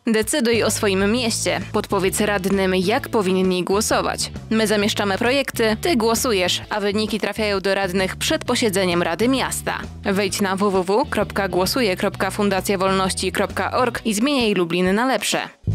Decyduj o swoim mieście. Podpowiedz radnym, jak powinni głosować. My zamieszczamy projekty, ty głosujesz, a wyniki trafiają do radnych przed posiedzeniem Rady Miasta. Wejdź na www.głosuje.fundacjawolności.org i zmieniaj Lublin na lepsze.